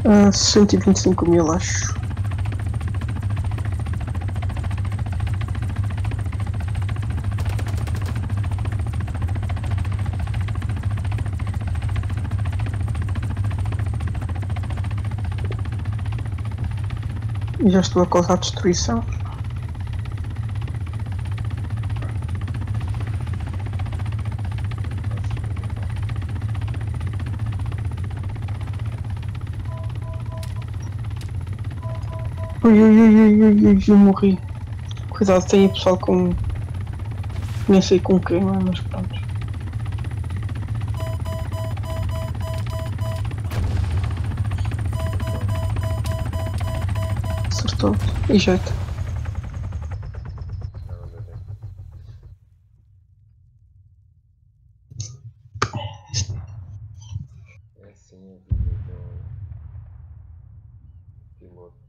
125 mil, acho. E já estou a causar destruição. Ui, ui, ui, ui, ui, ui, eu morri. Cuidado, tem aí pessoal com. Nem sei com quem, mas pronto. Acertou. E jeito. Não, não deu. É assim a vida do piloto.